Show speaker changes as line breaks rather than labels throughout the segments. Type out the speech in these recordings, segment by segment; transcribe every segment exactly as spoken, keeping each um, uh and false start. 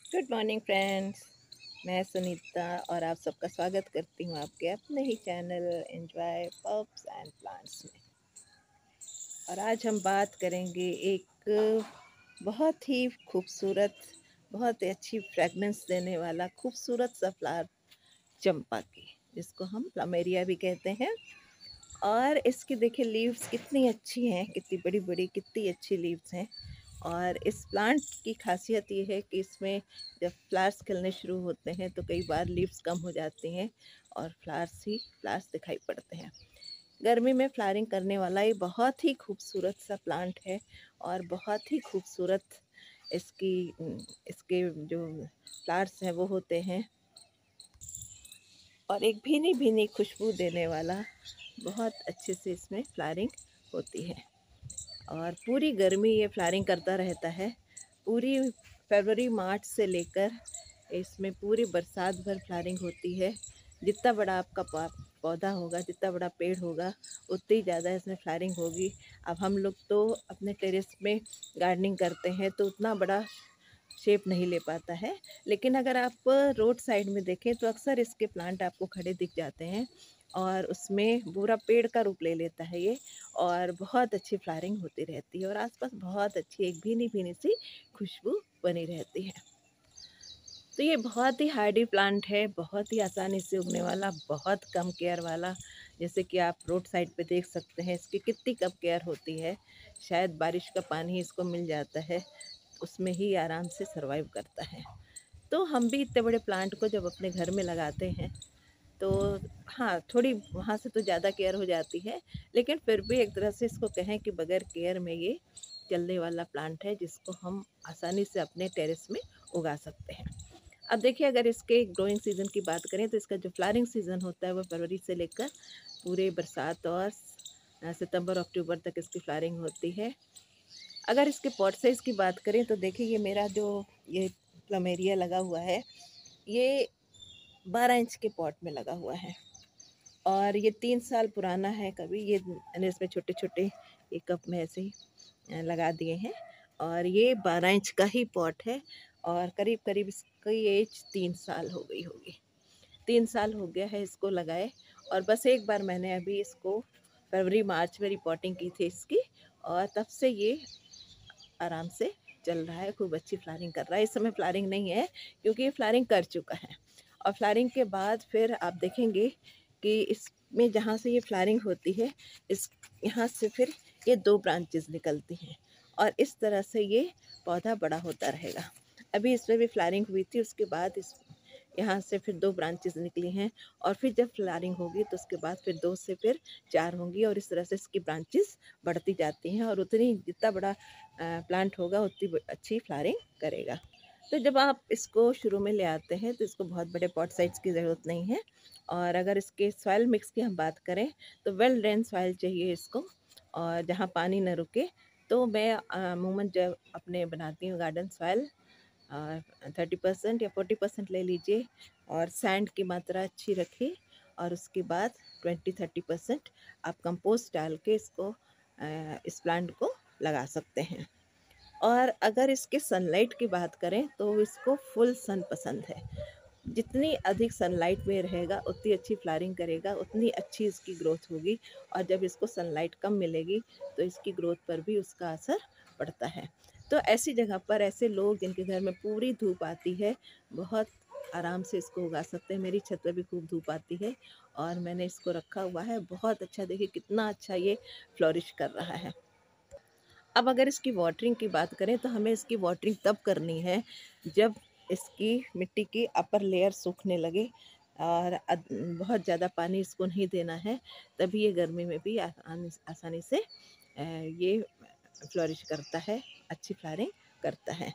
Good morning friends. मैं सुनीता और आप सबका स्वागत करती हूँ आपके अपने ही channel enjoy pubs and plants में। और आज हम बात करेंगे एक बहुत ही खूबसूरत, बहुत ही अच्छी फ्रेगनेंस देने वाला खूबसूरत सा फ्लावर, चंपा की, जिसको हम प्लमेरिया भी कहते हैं। और इसकी देखिए लीव्स कितनी अच्छी हैं, कितनी बड़ी बड़ी, कितनी अच्छी लीव्स हैं। और इस प्लांट की खासियत ये है कि इसमें जब फ्लावर्स खिलने शुरू होते हैं तो कई बार लीव्स कम हो जाती हैं और फ्लावर्स ही फ्लावर्स दिखाई पड़ते हैं। गर्मी में फ्लावरिंग करने वाला ये बहुत ही खूबसूरत सा प्लांट है और बहुत ही खूबसूरत इसकी इसके जो फ्लावर्स हैं वो होते हैं और एक भीनी भीनी खुशबू देने वाला बहुत अच्छे से इसमें फ्लावरिंग होती है। और पूरी गर्मी ये फ्लावरिंग करता रहता है। पूरी फरवरी मार्च से लेकर इसमें पूरी बरसात भर फ्लावरिंग होती है। जितना बड़ा आपका पौधा होगा, जितना बड़ा पेड़ होगा, उतनी ज़्यादा इसमें फ्लावरिंग होगी। अब हम लोग तो अपने टेरेस में गार्डनिंग करते हैं तो उतना बड़ा शेप नहीं ले पाता है, लेकिन अगर आप रोड साइड में देखें तो अक्सर इसके प्लांट आपको खड़े दिख जाते हैं और उसमें पूरा पेड़ का रूप ले लेता है ये। और बहुत अच्छी फ्लावरिंग होती रहती है और आसपास बहुत अच्छी एक भीनी भीनी सी खुशबू बनी रहती है। तो ये बहुत ही हार्डी प्लांट है, बहुत ही आसानी से उगने वाला, बहुत कम केयर वाला। जैसे कि आप रोड साइड पे देख सकते हैं इसकी कितनी कम केयर होती है। शायद बारिश का पानी इसको मिल जाता है, उसमें ही आराम से सर्वाइव करता है। तो हम भी इतने बड़े प्लांट को जब अपने घर में लगाते हैं तो हाँ, थोड़ी वहाँ से तो ज़्यादा केयर हो जाती है, लेकिन फिर भी एक तरह से इसको कहें कि बगैर केयर में ये चलने वाला प्लांट है, जिसको हम आसानी से अपने टेरेस में उगा सकते हैं। अब देखिए, अगर इसके ग्रोइंग सीज़न की बात करें तो इसका जो फ्लावरिंग सीज़न होता है वो फरवरी से लेकर पूरे बरसात और सितंबर अक्टूबर तक इसकी फ्लावरिंग होती है। अगर इसके पॉट साइज़ की बात करें तो देखिए, ये मेरा जो ये प्लमेरिया लगा हुआ है, ये बारह इंच के पॉट में लगा हुआ है और ये तीन साल पुराना है। कभी ये मैंने इसमें छोटे छोटे एक कप में ऐसे ही लगा दिए हैं और ये बारह इंच का ही पॉट है और करीब करीब इसकी एज तीन साल हो गई होगी। तीन साल हो गया है इसको लगाए और बस एक बार मैंने अभी इसको फरवरी मार्च में रिपोर्टिंग की थी इसकी, और तब से ये आराम से चल रहा है, खूब अच्छी फ्लावरिंग कर रहा है। इस समय फ्लावरिंग नहीं है क्योंकि ये फ्लावरिंग कर चुका है। और फ्लावरिंग के बाद फिर आप देखेंगे कि इसमें जहाँ से ये फ्लावरिंग होती है, इस यहाँ से फिर ये दो ब्रांचेस निकलती हैं और इस तरह से ये पौधा बड़ा होता रहेगा। अभी इसमें भी फ्लावरिंग हुई थी, उसके बाद इस यहाँ से फिर दो ब्रांचेस निकली हैं और फिर जब फ्लावरिंग होगी तो उसके बाद फिर दो से फिर चार होंगी और इस तरह से इसकी ब्रांचेस बढ़ती जाती हैं और उतनी जितना बड़ा प्लांट होगा उतनी अच्छी फ्लावरिंग करेगा। तो जब आप इसको शुरू में ले आते हैं तो इसको बहुत बड़े पॉट साइज़ की ज़रूरत नहीं है। और अगर इसके सॉइल मिक्स की हम बात करें तो वेल ड्रेन सॉइल चाहिए इसको, और जहाँ पानी न रुके। तो मैं अमूमन जब अपने बनाती हूँ गार्डन सॉइल, थर्टी परसेंट या फोर्टी परसेंट ले लीजिए और सैंड की मात्रा अच्छी रखिए और उसके बाद ट्वेंटी थर्टी परसेंट आप कंपोस्ट डाल के इसको इस प्लांट को लगा सकते हैं। और अगर इसके सनलाइट की बात करें तो इसको फुल सन पसंद है। जितनी अधिक सनलाइट में रहेगा उतनी अच्छी फ्लावरिंग करेगा, उतनी अच्छी इसकी ग्रोथ होगी। और जब इसको सनलाइट कम मिलेगी तो इसकी ग्रोथ पर भी उसका असर पड़ता है। तो ऐसी जगह पर ऐसे लोग जिनके घर में पूरी धूप आती है, बहुत आराम से इसको उगा सकते हैं। मेरी छत पर भी खूब धूप आती है और मैंने इसको रखा हुआ है। बहुत अच्छा, देखिए कितना अच्छा ये फ्लोरिश कर रहा है। अब अगर इसकी वाटरिंग की बात करें तो हमें इसकी वाटरिंग तब करनी है जब इसकी मिट्टी की अपर लेयर सूखने लगे और बहुत ज़्यादा पानी इसको नहीं देना है। तभी ये गर्मी में भी आसानी आसानी से ये फ्लोरिश करता है, अच्छी फ्लावरिंग करता है।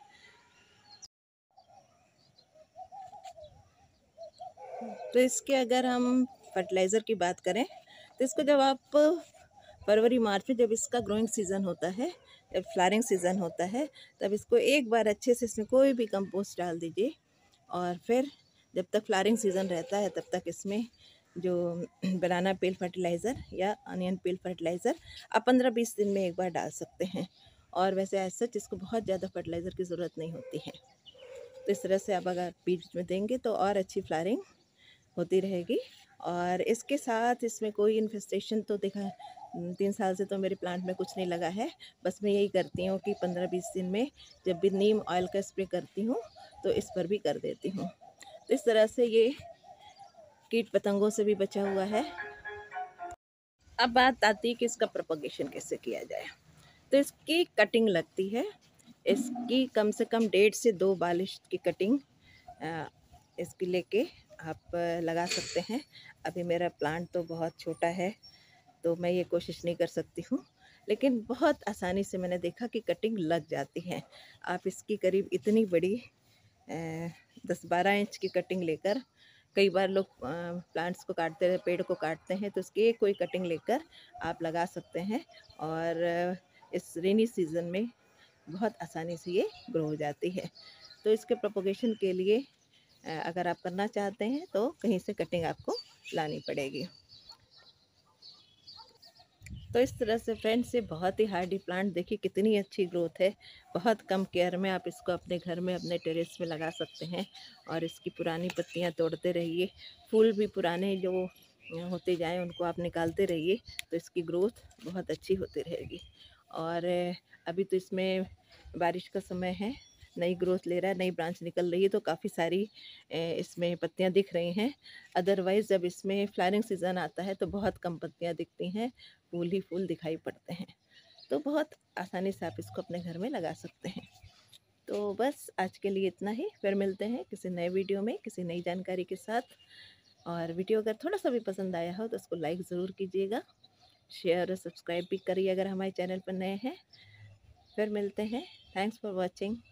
तो इसके अगर हम फर्टिलाइज़र की बात करें तो इसको जब आप फरवरी मार्च में जब इसका ग्रोइंग सीज़न होता है, जब फ्लावरिंग सीज़न होता है, तब इसको एक बार अच्छे से इसमें कोई भी कंपोस्ट डाल दीजिए और फिर जब तक फ्लावरिंग सीज़न रहता है तब तक इसमें जो बनाना पील फर्टिलाइज़र या अनियन पील फर्टिलाइज़र आप पंद्रह बीस दिन में एक बार डाल सकते हैं। और वैसे एज सच इसको बहुत ज़्यादा फर्टिलाइज़र की ज़रूरत नहीं होती है। तो तो इस तरह से आप अगर बीच में देंगे तो और अच्छी फ्लावरिंग होती रहेगी। और इसके साथ इसमें कोई इन्फेस्टेशन तो देखा, तीन साल से तो मेरे प्लांट में कुछ नहीं लगा है। बस मैं यही करती हूँ कि पंद्रह बीस दिन में जब भी नीम ऑयल का स्प्रे करती हूँ तो इस पर भी कर देती हूँ। तो इस तरह से ये कीट पतंगों से भी बचा हुआ है। अब बात आती है कि इसका प्रोपगेशन कैसे किया जाए। तो इसकी कटिंग लगती है, इसकी कम से कम डेढ़ से दो बालिश की कटिंग इसकी लेके आप लगा सकते हैं। अभी मेरा प्लांट तो बहुत छोटा है तो मैं ये कोशिश नहीं कर सकती हूँ, लेकिन बहुत आसानी से मैंने देखा कि कटिंग लग जाती है। आप इसकी करीब इतनी बड़ी दस बारह इंच की कटिंग लेकर, कई बार लोग प्लांट्स को काटते हैं, पेड़ को काटते हैं, तो उसकी एक कोई कटिंग लेकर आप लगा सकते हैं और इस रेनी सीज़न में बहुत आसानी से ये ग्रो हो जाती है। तो इसके प्रोपगेशन के लिए अगर आप करना चाहते हैं तो कहीं से कटिंग आपको लानी पड़ेगी। तो इस तरह से फ्रेंड्स ये बहुत ही हार्डी प्लांट, देखिए कितनी अच्छी ग्रोथ है। बहुत कम केयर में आप इसको अपने घर में, अपने टेरेस में लगा सकते हैं और इसकी पुरानी पत्तियां तोड़ते रहिए, फूल भी पुराने जो होते जाएं उनको आप निकालते रहिए, तो इसकी ग्रोथ बहुत अच्छी होती रहेगी। और अभी तो इसमें बारिश का समय है, नई ग्रोथ ले रहा है, नई ब्रांच निकल रही है, तो काफ़ी सारी इसमें पत्तियां दिख रही हैं। अदरवाइज़ जब इसमें फ्लावरिंग सीज़न आता है तो बहुत कम पत्तियां दिखती हैं, फूल ही फूल दिखाई पड़ते हैं। तो बहुत आसानी से आप इसको अपने घर में लगा सकते हैं। तो बस आज के लिए इतना ही, फिर मिलते हैं किसी नए वीडियो में किसी नई जानकारी के साथ। और वीडियो अगर थोड़ा सा भी पसंद आया हो तो उसको लाइक ज़रूर कीजिएगा, शेयर और सब्सक्राइब भी करिए अगर हमारे चैनल पर नए हैं। फिर मिलते हैं। Thanks for watching.